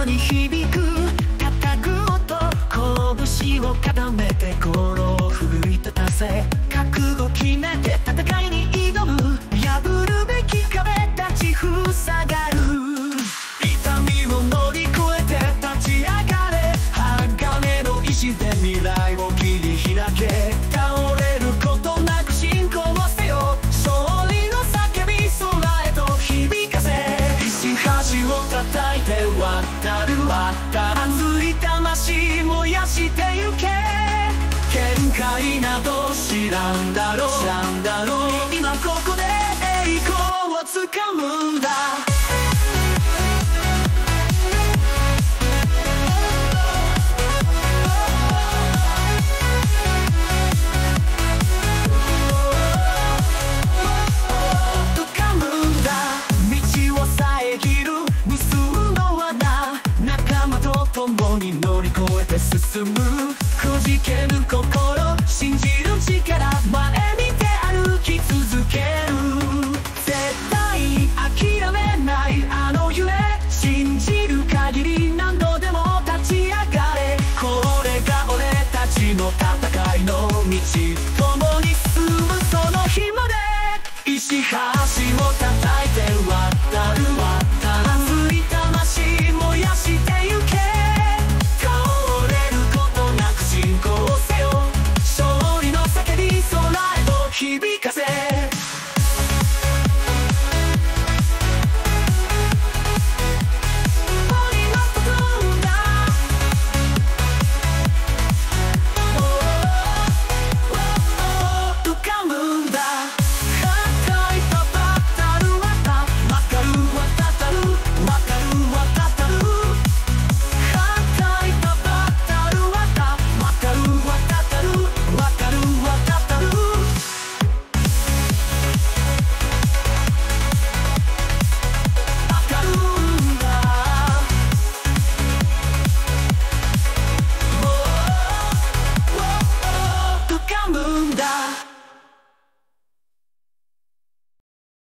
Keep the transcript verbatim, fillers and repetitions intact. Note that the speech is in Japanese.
に響く叩く音、拳を固めて心を奮い立たせ、覚悟決めて戦いに挑む、破るべき壁立ちふさがる、痛みを乗り越えて立ち上がれ、鋼の意志で未来を切り開け、倒れることなく信仰をせよ、勝利の叫び空へと響かせ、石橋を叩いて渡る渡ずり魂燃やしてゆけ、限界など知らんだろう、知らんだろう、今ここで栄光をつかむんだ。